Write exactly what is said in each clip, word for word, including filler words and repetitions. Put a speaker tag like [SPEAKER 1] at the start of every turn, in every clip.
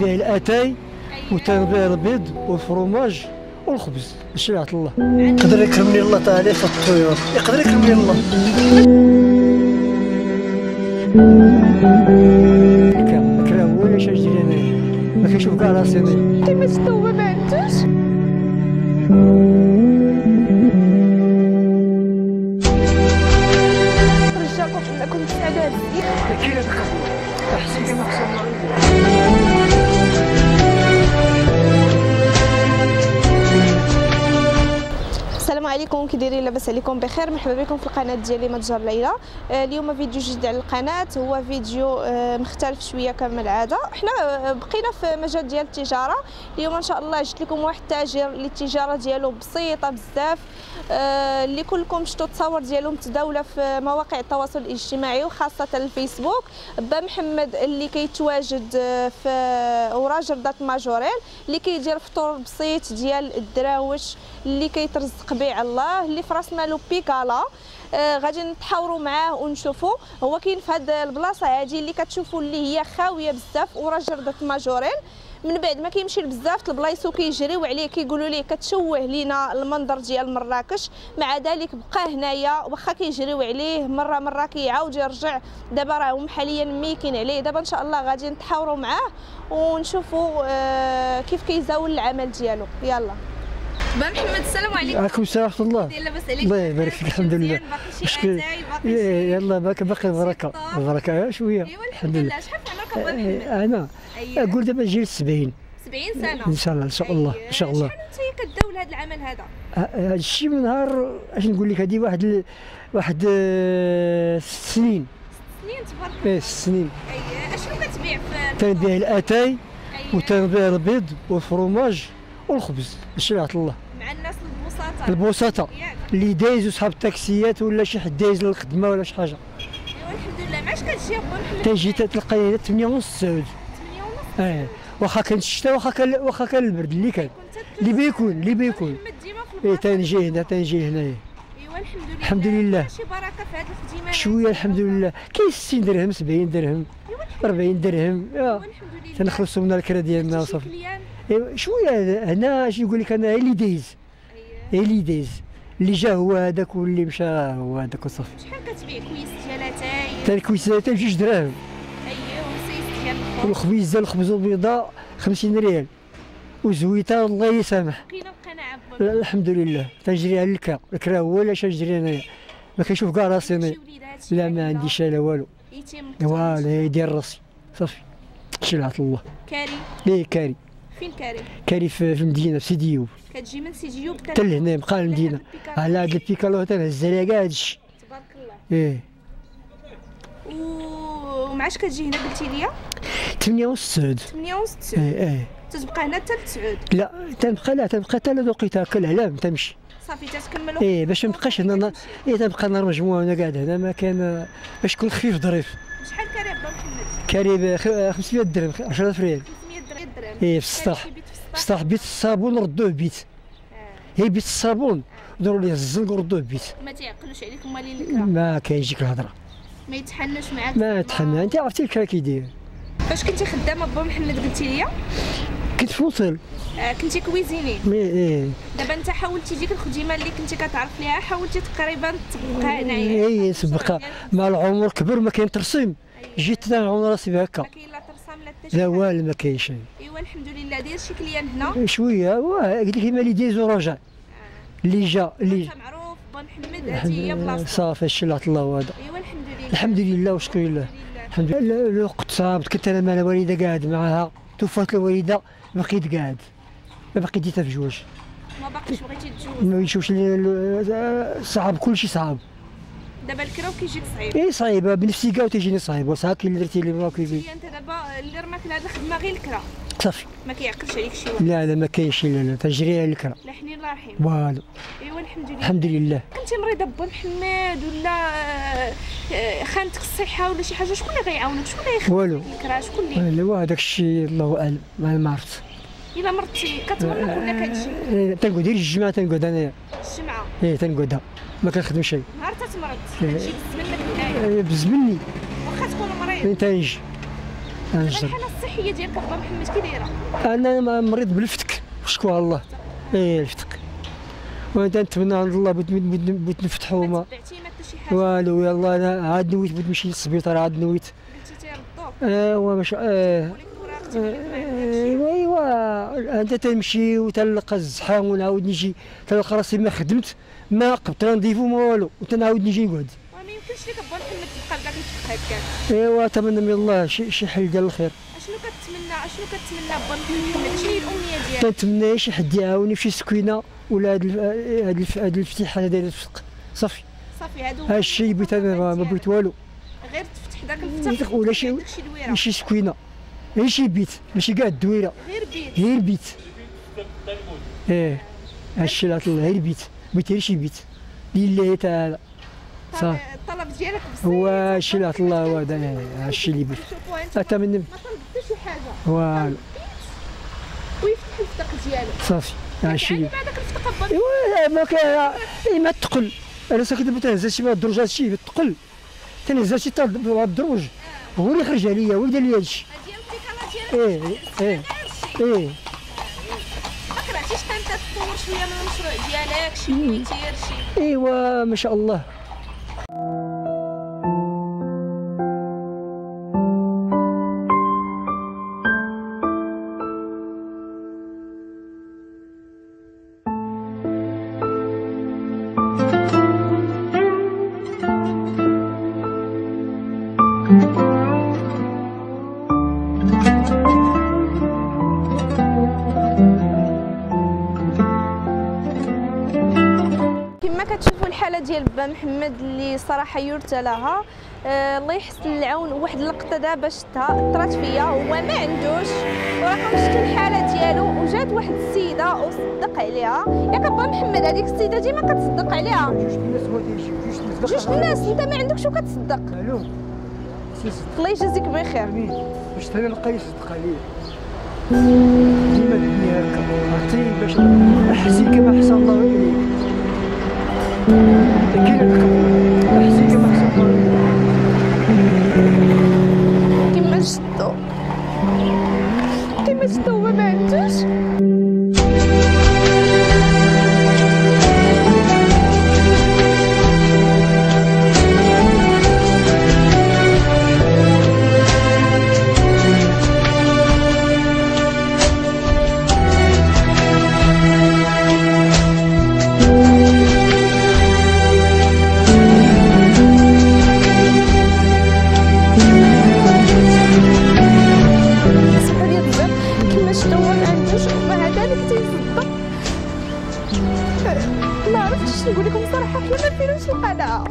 [SPEAKER 1] تنبيع الاتاي وتنبيع البيض والفرماج والخبز. شريعة الله يقدر يكرمني الله تعالى في الطيور، يقدر يكرمني الله. كرا هو علاش ندير انايا ما كنشوف كاع راسي انايا.
[SPEAKER 2] كيفاش هو ما عندوش رجاكم انكم سعداء بزاف.
[SPEAKER 1] كاين هذاك اخويا احسن كما خصنا.
[SPEAKER 2] السلام عليكم، كي دايرين؟ لاباس عليكم بخير؟ مرحبا بكم في القناه ديالي متجر ليلى. اليوم فيديو جديد على القناه، هو فيديو مختلف شويه كما العاده. حنا بقينا في مجال ديال التجاره. اليوم ان شاء الله جبت لكم واحد التاجر اللي التجاره ديالو بسيطه بزاف، اللي كلكم شفتوا التصاور ديالو متداوله في مواقع التواصل الاجتماعي وخاصه الفيسبوك. با محمد اللي كيتواجد في اوراج رضات ماجوريل، اللي كيدير فطور بسيط ديال الدراوش اللي كيترزق بيع الله، اللي في راس مالو بيكالا. آه غادي نتحاوروا معاه ونشوفوا. هو كاين في هذه البلاصه هذه اللي كتشوفوا اللي هي خاويه بزاف، اوراج رضات ماجوريل. من بعد ما كيمشي بزاف البلايص وكيجريو عليه كيقولوا ليه كتشوه لينا المنظر ديال مراكش، مع ذلك بقى هنايا واخا كيجريو عليه مره مره كيعاود يرجع. دابا راهم حاليا ميكين عليه. دابا ان شاء الله غادي نتحاوروا معاه ونشوفوا آه كيف كيزاول العمل ديالو. يلا با محمد، السلام عليكم.
[SPEAKER 1] وعليكم السلام ورحمه الله.
[SPEAKER 2] لاباس عليك؟
[SPEAKER 1] الله يبارك فيك. الحمد لله.
[SPEAKER 2] باقي شي اتاي باقي شي
[SPEAKER 1] يلا باقي باقي البركه البركه شويه.
[SPEAKER 2] ايوا الحمد لله. شحال في عمرك با محمد؟
[SPEAKER 1] انا اقول دابا جيل سبعين
[SPEAKER 2] سبعين سنه
[SPEAKER 1] ان شاء الله. ان شاء الله ان شاء الله.
[SPEAKER 2] شحال انت كداول هذا العمل هذا؟
[SPEAKER 1] هذا الشيء من نهار اش نقول لك، هذه واحد ال... واحد ست سنين.
[SPEAKER 2] ست سنين تبارك الله.
[SPEAKER 1] ايه ست سنين.
[SPEAKER 2] اييه اشنو كتبيع في
[SPEAKER 1] تنبيع الاتاي
[SPEAKER 2] أيه.
[SPEAKER 1] وتنبيع البيض والفرماج والخبز. شريعة الله
[SPEAKER 2] مع الناس البساطه
[SPEAKER 1] البساطه اللي دايزو صحاب التاكسيات ولا شي حد دايز للخدمه ولا شي حاجه.
[SPEAKER 2] ايوا الحمد لله. معاش كتجي با محمد؟
[SPEAKER 1] تنجي تلقاني هنا ثمانية ونص تسعود.
[SPEAKER 2] ثمانية ونص.
[SPEAKER 1] اه واخا كان الشتا واخا كان واخا كان البرد اللي كان اللي بيكون اللي بيكون.
[SPEAKER 2] محمد ديما في
[SPEAKER 1] ايه
[SPEAKER 2] البلاصه.
[SPEAKER 1] تنجي هنا تنجي هنايا.
[SPEAKER 2] ايوا الحمد لله.
[SPEAKER 1] الحمد لله.
[SPEAKER 2] شي بركه في هذه الخدمه
[SPEAKER 1] شويه الحمد لله. كاين ستين درهم سبعين درهم أربعين درهم.
[SPEAKER 2] ايوا الحمد لله.
[SPEAKER 1] تنخلصوا من الكرا ديالنا
[SPEAKER 2] شي
[SPEAKER 1] وصافي.
[SPEAKER 2] كليان.
[SPEAKER 1] ايوا شويه هنا اش نقول لك، انا اللي دايز
[SPEAKER 2] اييه
[SPEAKER 1] اللي دايز اللي جا هو هذاك واللي مشى هو هذاك وصافي.
[SPEAKER 2] شحال كتبيع كويس ديال اتاي؟
[SPEAKER 1] تا الكويسات بجوج دراهم،
[SPEAKER 2] اييه والسيس ديال الخبز
[SPEAKER 1] والخبيزه الخبز والبيضاء خمسين ريال، وزويته الله يسامح.
[SPEAKER 2] بقينا بقناعه با.
[SPEAKER 1] لا، الحمد لله. تنجري على الكرا، الكرا هو علاش نجري انايا ما كنشوف كاع راسي انايا. لا ما عنديش لا والو.
[SPEAKER 2] يتيم
[SPEAKER 1] فوالا يدير راسي صافي. شريعة الله.
[SPEAKER 2] كاري.
[SPEAKER 1] ايه كاري.
[SPEAKER 2] فين كاري؟
[SPEAKER 1] كاري في في المدينه في سيدي ايوب.
[SPEAKER 2] كتجي من سيدي ايوب
[SPEAKER 1] حتى لهنا بقى المدينه على هاد البيكالو تنهز عليها كاع هادشي.
[SPEAKER 2] تبارك الله.
[SPEAKER 1] ايه
[SPEAKER 2] ومعاش كتجي هنا قلتي لي؟
[SPEAKER 1] ثمانية ونص تسعود.
[SPEAKER 2] ثمانية ونص تسعود.
[SPEAKER 1] ايه ايه
[SPEAKER 2] تتبقى هنا حتى لتسعود؟
[SPEAKER 1] لا تنبقى لا تنبقى حتى لوقيت هكا العلام تمشي.
[SPEAKER 2] صافي تتكملوا.
[SPEAKER 1] ايه باش مبقاش هنا. ايه تنبقى نهار مجموعه هنا قاعد هنا ما كان باش تكون خفيف ظريف.
[SPEAKER 2] شحال كاري با محمد؟
[SPEAKER 1] كاري ب خمسمية درهم عشرة ريال.
[SPEAKER 2] خمسمية درهم.
[SPEAKER 1] ايه في السطح. في السطح بيت الصابون ردوه بيت. هي بيت الصابون داروا ليه الزنق وردوه بيت.
[SPEAKER 2] ما تيعقلوش عليك مالين الكرا؟
[SPEAKER 1] ما كيجيك الهضره.
[SPEAKER 2] ما يتحنوش معاك؟
[SPEAKER 1] ما يتحنى. انت عرفتي الكرا كيدير.
[SPEAKER 2] فاش كنتي خدامه با محمد قلتي لي؟
[SPEAKER 1] كنت في وصل.
[SPEAKER 2] آه كنتي كويزيني.
[SPEAKER 1] ايه
[SPEAKER 2] دابا انت حاولتي ديك الخدمه اللي كنتي كتعرف ليها، حاولتي تقريبا تبقى هنايا.
[SPEAKER 1] ايه سبقه مع العمر كبر ما كاين ترسيم. جيت نعاون راسي بهكا.
[SPEAKER 2] ما كاين لا ترسام لا حتى شي
[SPEAKER 1] لا
[SPEAKER 2] حاجه.
[SPEAKER 1] والو ما كاين شيء.
[SPEAKER 2] ايوا الحمد لله. داير شي كليان هنا؟
[SPEAKER 1] شويه واه قلت لك اللي دايز وراجع اللي جا اللي
[SPEAKER 2] انت معروف با محمد، هذه هي بلاصتك.
[SPEAKER 1] صافي شلات الله هذا.
[SPEAKER 2] ايوا الحمد لله.
[SPEAKER 1] الحمد لله وشكر لله. الحمد لله. الوقت صعب. كنت انا مع الوالده قاعد معاها، توفات الوالده بقيت قاعد ما بقيت ديتها في جواج.
[SPEAKER 2] ما باقيش بغيتي تتزوج؟
[SPEAKER 1] ما يشوفش صعب كلشي صعب.
[SPEAKER 2] دابا الكراو كيجيك صعيب.
[SPEAKER 1] ايه صعيبه بنفسي كاع وتجيني صعيب. وصا كي اللي درتي لي بلاك كيجي
[SPEAKER 2] انت دابا اللي رماك لهاد الخدمه غير الكرا،
[SPEAKER 1] صافي.
[SPEAKER 2] ما كيعقلش عليك شي واحد.
[SPEAKER 1] لا لا ما كاينش. لا لا تجري على الكرا.
[SPEAKER 2] لا حنين الله يرحم.
[SPEAKER 1] والو.
[SPEAKER 2] ايوا الحمد لله.
[SPEAKER 1] الحمد لله.
[SPEAKER 2] كنتي مريضه با محمد ولا آه، خانتك الصحه ولا شي حاجه؟ شكون اللي غيعاونك؟ شكون اللي يخدم
[SPEAKER 1] والو.
[SPEAKER 2] لك الكرا؟ شكون اللي؟
[SPEAKER 1] لا هذاك الشيء الله اعلم ما عرفت.
[SPEAKER 2] الا مرضتي كتمرض ولا كتجي؟
[SPEAKER 1] إيه، تنقعد غير الجمعه تنقعد انايا.
[SPEAKER 2] الجمعه؟
[SPEAKER 1] ايه تنقعدها ما كنخدم شيء.
[SPEAKER 2] نهار تتمرض
[SPEAKER 1] إيه.
[SPEAKER 2] كتجي بالزمن لك هنايا.
[SPEAKER 1] إيه، بزمني
[SPEAKER 2] واخا تكون مريض.
[SPEAKER 1] فين تنجي.
[SPEAKER 2] دابا
[SPEAKER 1] تنجي.
[SPEAKER 2] الحاله الصحيه ديالك با محمد كي دايره؟
[SPEAKER 1] انا مريض بالفتك شكوى الله. ايه الفتك، وانا نتمنى عند الله بغيت نفتحوا ما
[SPEAKER 2] تبعتي ما حتى شي حاجه
[SPEAKER 1] والو. يلاه انا عاد نويت بغيت نمشي للسبيطار، عاد نويت
[SPEAKER 2] قلتي تيردوك
[SPEAKER 1] ايوا باش اه ايوا انت تنمشي وتلقى الزحام ونعاود نجي تلقى راسي ما خدمت ما قبت رنديفو ما والو وتنعاود نجي نقعد.
[SPEAKER 2] ما يمكنش لك با محمد تبقى بلا كتفك هكاك.
[SPEAKER 1] ايوا نتمنى من الله شي شي حل ديال الخير.
[SPEAKER 2] اشنو كتمنى اشنو كتمنى با محمد؟ شنو هي الامنيه ديالك؟
[SPEAKER 1] كنتمنى شي حد يعاوني في شي سكينه ولا هاد هاد هاد الافتتاح ديال الفسق صافي.
[SPEAKER 2] صافي هادو
[SPEAKER 1] هاد الشيء بغيت انا ما بغيت والو،
[SPEAKER 2] غير تفتح داك الفتح
[SPEAKER 1] ولا شي شي سكينه غير شي بيت ماشي كاع الدويره،
[SPEAKER 2] غير بيت
[SPEAKER 1] غير بيت. ايه هادشي لا الله غير بيت، بغيت غير شي بيت لله تعالى صافي.
[SPEAKER 2] الطلب ديالك بسيط
[SPEAKER 1] هو هادشي لا الله هو هذا هادشي اللي بغيت. اتمنى
[SPEAKER 2] ما طلب حتى شي حاجه
[SPEAKER 1] والو
[SPEAKER 2] ويفتح الفتق ديالو
[SPEAKER 1] صافي هادشي اللي
[SPEAKER 2] بعد داك الفتق با
[SPEAKER 1] ايوا ما كان اي ما تقل. انا ساكن دابا تنهز شي الدروج هادشي تقل تنهز شي تاع الدروج هو اللي خرج عليا هو اللي دار لي هادشي.
[SPEAKER 2] ديال التيكالا ديالك
[SPEAKER 1] ايه ايه ايه
[SPEAKER 2] ما كرهتيش انت تطور شويه من المشروع ديالك شي كويتير شي؟
[SPEAKER 1] ايوا ما شاء الله.
[SPEAKER 2] كما كتشوفوا الحاله ديال با محمد اللي صراحه يرثى لها. آه الله يحسن العون. واحد اللقطه دابا شفتها طرات فيا هو ما عندوش وراكم شفتوا الحاله ديالو وجات واحد السيده وصدق عليها. ياك با محمد هذيك السيده ديما كتصدق عليها.
[SPEAKER 1] جوج الناس هو تيمشي جوج
[SPEAKER 2] جوج الناس انت ما عندكش وكتصدق.
[SPEAKER 1] الو
[SPEAKER 2] الله يجازيك بخير.
[SPEAKER 1] امين باش حتى نلقى يصدق عليا ديما الدنيا هكا عطيه باش احسن كما احسن الله اليك. كاين احسن كما احسن الله
[SPEAKER 2] كما شفتوا كما شفتوا هو ما عندوش. ما عرفتش نقول لكم صراحه حنا ما فيناش القناعه.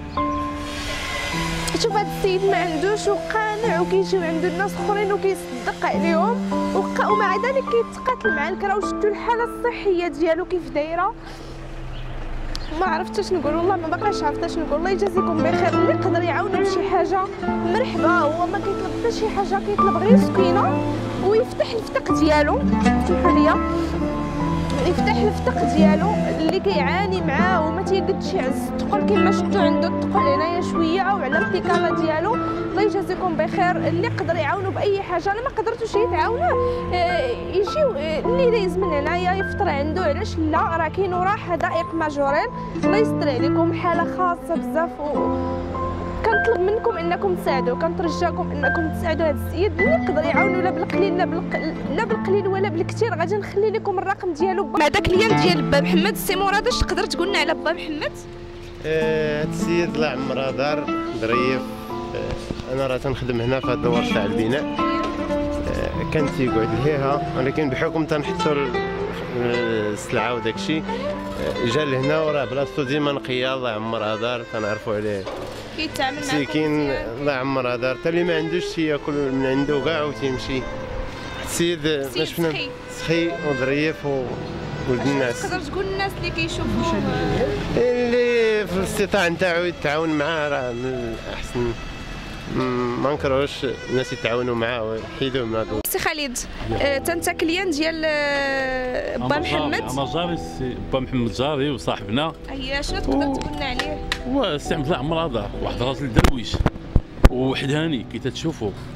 [SPEAKER 2] شوف هذا السيد ما عندوش وقانع وكيجيو عنده الناس اخرين وكيصدق عليهم ومع ذلك كيتقاتل مع الكرا. وشفتوا الحاله الصحيه ديالو كيف دايره. ما عرفتش اش نقول والله ما باقاش عرفت اش نقول. الله يجازيكم بخير. اللي يقدر يعاونوا بشي حاجه مرحبا. هو ما كيطلب حتى شي حاجه كيطلب غير سكينه ويفتح الفتق ديالو. سمحوا لي يفتح الفتق ديالو اللي كيعاني معاه وما تيقدش يعز الثقل كما شفتوا عنده الثقل هنايا شويه او على التيكالا ديالو. الله يجازيكم بخير. اللي يقدر يعاونوا باي حاجه. انا ما قدرتوش يتعاونوا يجيو اللي دايز من هنايا يفطر عنده. علاش لا؟ راه كاينوا راه حدائق ماجورين. الله يستر عليكم. حاله خاصه بزاف و كنطلب منكم انكم تساعدوا. كنترجاكم انكم تساعدوا هذا السيد اللي يقدر يعاونوا لا بالقليل لا بالقليل لا بالقليل ولا بالكثير. غادي نخلي لكم الرقم ديالو مع داك اليوم ديال با محمد. سي مراد اش تقدر تقول لنا على با محمد؟
[SPEAKER 3] هاد السيد الله يعمرها دار ظريف. آه انا راه تنخدم هنا في هاد الورشه تاع البناء. آه كان تيقعد لهيها ولكن بحكم تنحطوا السلعه وداك الشيء آه جا لهنا وراه بلاصتو ديما نقيه. الله يعمرها دار تنعرفوا عليه
[SPEAKER 2] كيتعامل معكم
[SPEAKER 3] مسكين. الله يعمرها دار حتى اللي ما عندوش تياكل من عنده كاع وتيمشي. السيد ما شفنا سخي وظريف ولد الناس.
[SPEAKER 2] تقدر تقول الناس اللي كيشوفوا
[SPEAKER 3] اللي في الاستطاعه نتاعو يتعاون معاه راه من الاحسن. ما نكرهوش الناس يتعاونوا معاه ويحيدوه من هذا.
[SPEAKER 2] سي خالد انت انت كليان ديال با محمد.
[SPEAKER 4] انا جاري با محمد جاري وصاحبنا.
[SPEAKER 2] هي شنو تقدر تقول لنا عليه؟
[SPEAKER 4] هو السي عبد الله عمر هذا واحد راجل درويش ووحداني كي تتشوفوا.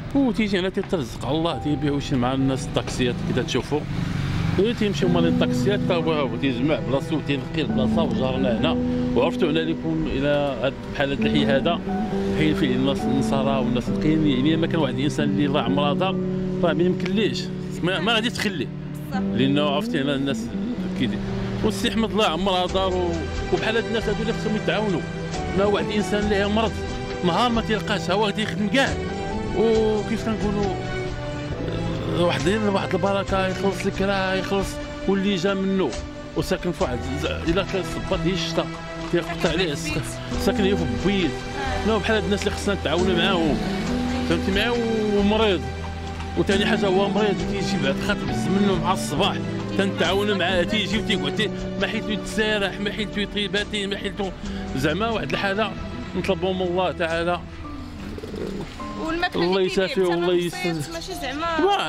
[SPEAKER 4] وتيجي هنا تيترزق على الله تيبيعوا شي مع الناس الطاكسيات كي تشوفوا تيمشيو مال الطاكسيات هو تيجمع بلاصتو تينقي البلاصه وجارنا هنا وعرفتوا على لكم الى بحال هذا الحي هذا حي فيه الناس النصارى والناس نقيين يعني ما كان واحد الانسان اللي راه عمرها دار راه ما يمكنليش ما, ما غاديش تخليه لانه عرفتي هنا الناس كيدير والسي احمد الله عمرها دار وبحال هاد الناس هادو اللي خصهم يتعاونوا ما واحد الانسان اللي مرض نهار ما تيلقاش هو غادي يخدم كاع وكيف كنقولوا واحد واحد البركه يخلص لك راه يخلص واللي جا منه وساكن في واحد الا كان صبات هي الشتا تيقطع عليه السقف ساكن هي في بويد لا بحال هاد الناس اللي خصنا نتعاونوا معاهم فهمتي معاه ومريض وثاني حاجه هو مريض تيجي بعد خاطر بز منه مع الصباح تنتعاونوا معاه تيجي وتيقعد ما حيتو يتسارح ما حيتو يطيباتي ما حيتو زعما واحد الحاله نطلبوا من الله تعالى
[SPEAKER 2] والماكله
[SPEAKER 4] الله
[SPEAKER 2] اللي
[SPEAKER 4] يسافي والله
[SPEAKER 2] يسافي ماشي زعما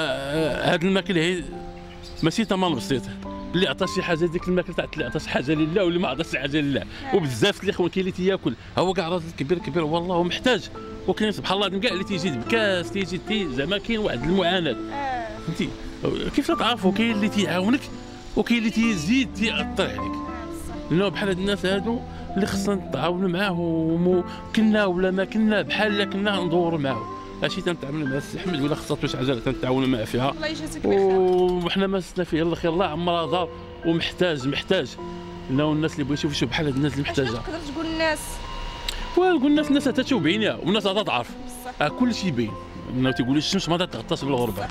[SPEAKER 4] هاد الماكله هي ماشي ثمن بسيط اللي عطى شي حاجه ديك الماكله تاع اللي عطى شي حاجه لله واللي ما عطاش شي حاجه لله وبزاف الاخوان كاين اللي تياكل هو كاع راجل كبير كبير والله هو محتاج وكاين سبحان الله كاع اللي تيجي بكاس تيجي تي زعما كاين واحد المعاناه فهمتي كيف تعرفوا كاين اللي تيعاونك وكاين اللي تيزيد تيأثر عليك لانه بحال هاد الناس هادو اللي خصنا نتعاونوا معاهم كنا ولا ما كنا بحال كنا ندوروا معاهم هادشي تنتعاملوا مع السي احمد ولا خصها شي حاجه تنتعاونوا معاه فيها
[SPEAKER 2] الله يجازيك بخير
[SPEAKER 4] وحنا ما سنا فيه الا الخير الله عمرها دار ومحتاج محتاج انه الناس اللي بغا يشوفوا شي بحال هاد الناس اللي محتاجه
[SPEAKER 2] تقدر تقول الناس
[SPEAKER 4] ونقول الناس الناس تتشوف بعينيها والناس غادا تعرف كل شيء باين انه تيقول الشمس ما تتغطاش بالغربه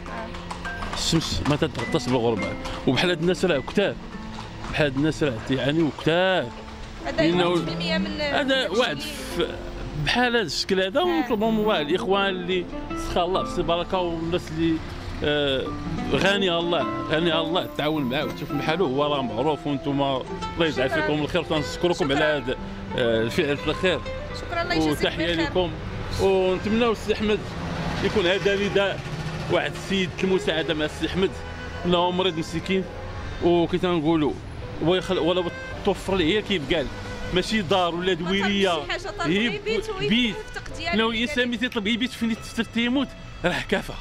[SPEAKER 4] الشمس ما تتغطاش بالغربه وبحال هاد الناس راه كثار بحال هاد الناس راه تيعانيو كثار
[SPEAKER 2] هذا واحد بالمية من
[SPEAKER 4] هذا واحد بحال هذا الشكل هذا ونطلبوا من واحد الاخوان اللي سخا الله بسي بركه والناس اللي آه غاني الله غاني الله تعاون معاه وتشوف بحالو هو راه معروف وانتم الله يجعل فيكم الخير وتنشكركم على هذا آه الفعل في الخير
[SPEAKER 2] شكرا الله يجازيك بخير
[SPEAKER 4] وتحيه لكم ونتمناو السي احمد يكون هذا نداء واحد السيد المساعده مع السي احمد انه مريض مسكين وكي تنقولوا ولا توفر ليه كيف قال ماشي دار ولا دويريه
[SPEAKER 2] هي بيت
[SPEAKER 4] بيت لو الانسان تيطلب يبيت فين تيموت راه كافه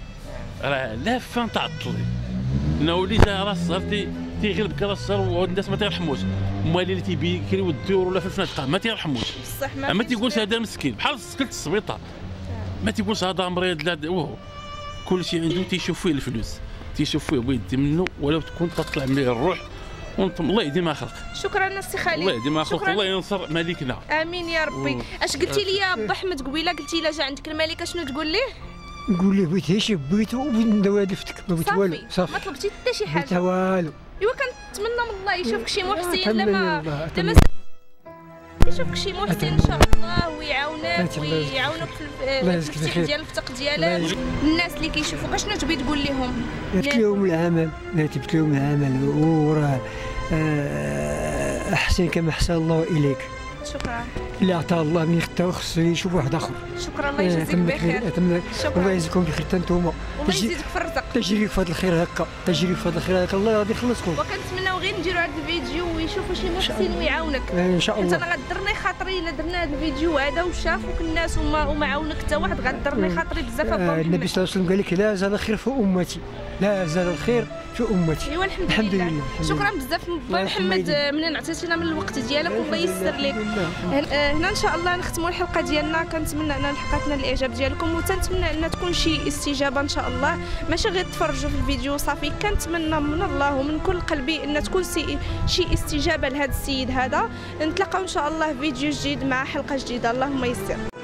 [SPEAKER 4] راه لافه تعطلي انه اللي جا راه الصغر تيغلبك راه الصغر والناس ما تيرحموش هما اللي تيبيكريو الدور ولا في الفنادق ما تيرحموش
[SPEAKER 2] بصح
[SPEAKER 4] ما تيقولش هذا مسكين بحال سكلت السبيطار ما تيقولش هذا مريض لا وهو كلشي عنده تيشوف فيه الفلوس تيشوف فيه بغيت منه ولو تكون تطلع من الروح الله يديم خلق
[SPEAKER 2] شكرا السي خالد
[SPEAKER 4] الله يديم خلق الله ينصر ملكنا
[SPEAKER 2] امين يا ربي اش قلتي لي يا با احمد قبيله قلتي لا جا عندك الملك شنو تقول ليه
[SPEAKER 1] نقول ليه بغيت شي بغيتو وبغيت نداوي فتك ما بغيت والو
[SPEAKER 2] صافي ما طلبتي حتى شي حاجه
[SPEAKER 1] حتى والو
[SPEAKER 2] ايوا كنتمنى من الله يشوفك شي محسن لما لما يشوفك شي محسن ان شاء الله ويعاونك ويعاونك في الفتح ديال الفتق ديالك الناس اللي كيشوفوك اشنو تبغي تقول لهم
[SPEAKER 1] درت لهم العمل درت لهم العمل وراه احسن كما احسن الله اليك
[SPEAKER 2] شكرا
[SPEAKER 1] اللي عطاه الله من يختار خصو يشوف واحد اخر
[SPEAKER 2] شكرا الله يجازيك بخير
[SPEAKER 1] الله يجزيكم بخير حتى نتوما
[SPEAKER 2] الله يزيدك في الرزق
[SPEAKER 1] تجري في هذا الخير هكا تجري في هذا الخير هكا الله غادي يخلصكم
[SPEAKER 2] وكنتمناو غير نديروا هذا الفيديو ويشوفوا شي محسن ويعاونك
[SPEAKER 1] ان شاء الله
[SPEAKER 2] انت انا غدرني خاطري الا درنا هذا الفيديو هذا وشافوك الناس وما وما عاونك حتى واحد غدرني خاطري بزاف
[SPEAKER 1] آه النبي صلى الله عليه وسلم قال لك لا زال الخير في امتي لا زال الخير في امتي
[SPEAKER 2] ايوا الحمد, الحمد لله. لله شكرا بزاف با محمد منين عطيتينا من الوقت ديالك والله يسر لك هنا ان شاء الله نختموا الحلقه ديالنا كنتمنى ان لحقتنا الاعجاب ديالكم وتنتمنى ان تكون شي استجابه ان شاء الله ماشي غير تفرجوا في الفيديو صافي كنتمنى من الله ومن كل قلبي ان تكون شي استجابه لهذا السيد هذا نتلاقاو ان شاء الله في فيديو جديد مع حلقه جديده اللهم يسر